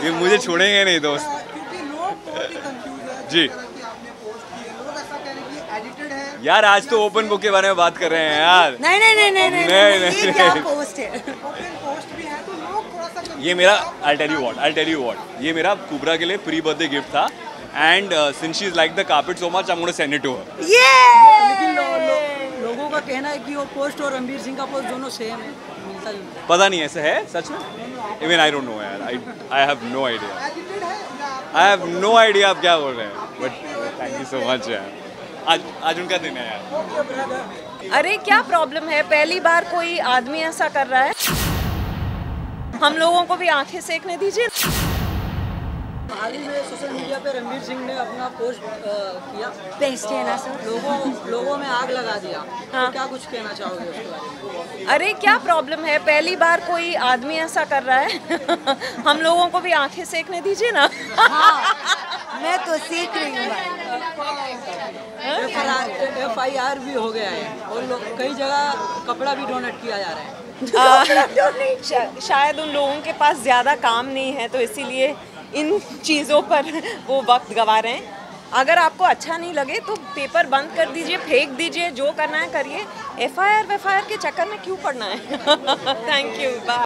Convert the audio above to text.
ये मुझे छोड़ेंगे नहीं दोस्त। क्योंकि लोग बहुत ही कंफ्यूज है जी। कि आपने पोस्ट किए, लोग ऐसा कह रहे हैं कि एडिटेड है। यार आज तो ओपन बुक के बारे में बात कर रहे हैं यार। नहीं नहीं नहीं नहीं नहीं, नहीं, नहीं, नहीं, ये क्या नहीं। पोस्ट है? ओपन पोस्ट भी है तो लोग थोड़ा सा confused ये मेरा हैं। I'll tell you what ये मेरा कुबरा के लिए प्री बर्थडे गिफ्ट था and since she is like the carpet so much I am gonna send it to her. ये लेकिन लोगों का कहना है कि वो पोस्ट और रणवीर सिंह का पोस्ट दोनों सेम है, मिलता जुलता। पता नहीं ऐसा है सच में? इवन आई डोंट नो यार, I have no idea. Edited है या आप आई हैव नो आइडिया आप क्या बोल रहे हैं, but thank you so much यार। आज उनका दिन है यार। अरे क्या प्रॉब्लम है, पहली बार कोई आदमी ऐसा कर रहा है, हम लोगों को भी आंखें सेकने दीजिए। हाल ही में सोशल मीडिया पे रणवीर सिंह ने अपना पोस्ट किया, बेस्ट है ना सर? लोगों में आग लगा दिया। हाँ। तो क्या कुछ कहना चाहोगे उसके बारे में? अरे क्या प्रॉब्लम है, पहली बार कोई आदमी ऐसा कर रहा है, हम लोगों को भी आंखें सेकने दीजिए ना। मैं तो सीख रही हूँ। FIR भी हो गया है और कई जगह कपड़ा भी डोनेट किया जा रहा है। शायद उन लोगों के पास ज़्यादा काम नहीं है तो इसीलिए इन चीज़ों पर वो वक्त गंवा रहे हैं। अगर आपको अच्छा नहीं लगे तो पेपर बंद कर दीजिए, फेंक दीजिए, जो करना है करिए। FIR के चक्कर में क्यों पड़ना है। Thank you, bye.